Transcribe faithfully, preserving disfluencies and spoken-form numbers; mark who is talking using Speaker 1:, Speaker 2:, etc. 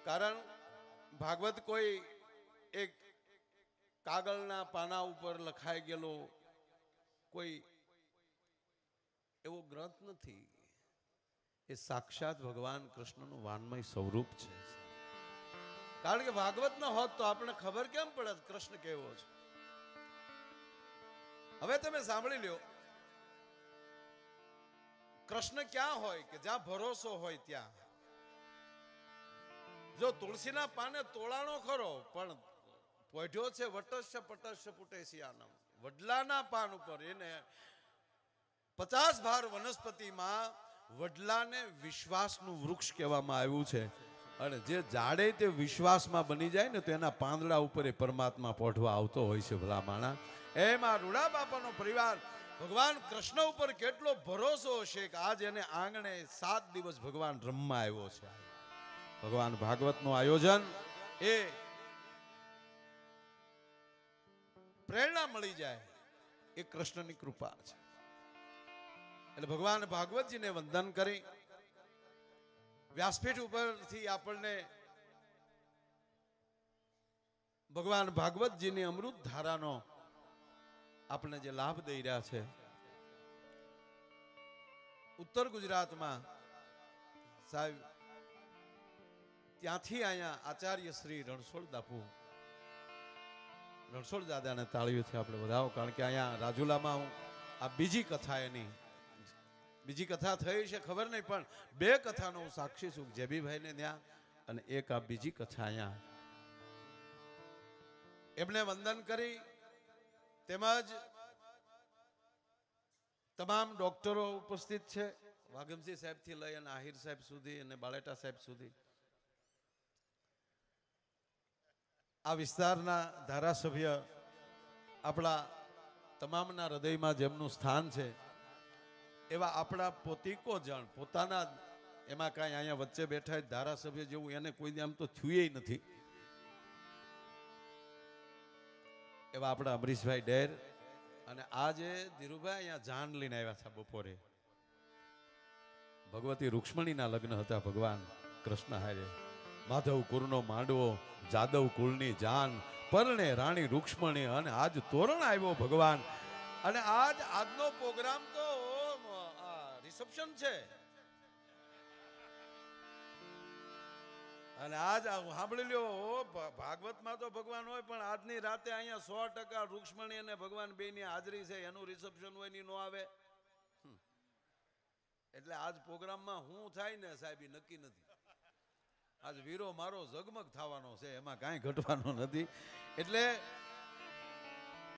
Speaker 1: કારણ ભાગવત કોઈ એક કાગળના પાના ઉપર લખાઈ ગયેલો કોઈ એવો ગ્રંથ નથી. એ સાક્ષાત ભગવાન કૃષ્ણનું વાન્મય સ્વરૂપ છે. કારણ કે ભાગવત ન હોત તો આપણે ખબર કેમ પડે કૃષ્ણ કેવો છે. હવે તમે સાંભળી લ્યો, કૃષ્ણ ક્યાં હોય કે જ્યાં ભરોસો હોય ત્યાં. જો તુલસીના પાને તોળાણો ખરો પણ પોઢ્યો છે વટસ્ય પટસ્ય પુટેશિયાનમ, વડલાના પાન ઉપર. એને પચાસ ભાર વનસ્પતિમાં વડલાને વિશ્વાસનું વૃક્ષ કહેવામાં આવ્યું છે. અને જે ઝાડે તે વિશ્વાસમાં બની જાય ને તો એના પાંદડા ઉપર એ પરમાત્મા પોઢવા આવતો હોય છે. ભલા માણા, એમાં રૂડા બાપાનો પરિવાર ભગવાન કૃષ્ણ ઉપર કેટલો ભરોસો હશે કે આજ એને આંગણે સાત દિવસ ભગવાન રમવા આવ્યો છે. ભગવાન ભાગવતનું આયોજન એ પ્રેરણા મળી જાય એ કૃષ્ણની કૃપા છે. એટલે ભગવાન ભાગવતજીને વંદન કરી વ્યાસપીઠ ઉપરથી આપણને ભગવાન ભાગવતજીની અમૃત ધારાનો આપણે જે લાભ દઈ રહ્યા છે. ઉત્તર ગુજરાતમાં સાહેબ ત્યાંથી અહીંયા આચાર્ય શ્રી રણછોડ દાપુ રણછોડ દાદાને તાળીઓથી આપણે વધાવો. કારણ કે અહીંયા રાજુલામાં હું આ બીજી કથા એની બીજી કથા થઈ છે ખબર નહીં, પણ બે કથાનો હું સાક્ષી છું. જેબીભાઈને ત્યાં અને એક આ બીજી કથા અહીંયા. એમને વંદન કરી તેમજ તમામ ડોક્ટરો ઉપસ્થિત છે. વાઘમસિંહ સાહેબ થી લઈ અને આહિર સાહેબ સુધી અને બાળેટા સાહેબ સુધી. આ વિસ્તારના ધારાસભ્ય આપણા તમામના હૃદયમાં જેમનું સ્થાન છે એવા આપણા પોતીકો જણ પોતાના એમાં કાંઈ અહીંયા વચ્ચે બેઠા ધારાસભ્ય જેવું એને કોઈ આમ તો થયું નથી એવા આપણા અમરીશભાઈ ડેર. અને આજે ધીરુભાઈ અહીંયા જાન લઈને આવ્યા હતા બપોરે. ભગવતી રૂક્ષ્મણીના લગ્ન હતા ભગવાન કૃષ્ણ હારે. માધવ કુરનો માંડવો, જાદવ કુળની જાન, પરણે રાણી રૂક્ષ્મણી. અને આજ તોરણ આવ્યો ભગવાન. અને આજ આજનો પ્રોગ્રામ તો રિસેપ્શન છે. અને આજ સાંભળી લ્યો, ભાગવતમાં તો ભગવાન હોય પણ આજની રાતે અહીંયા સો ટકા રૂક્ષ્મણી અને ભગવાન બે ની હાજરી છે. એનું રિસેપ્શન હોય ની નો આવે. એટલે આજ પ્રોગ્રામમાં હું થાય ને સાહેબ નક્કી નથી. આજ વીરો મારો ઝગમગ થવાનો છે, એમાં કાંઈ ઘટવાનો નથી. એટલે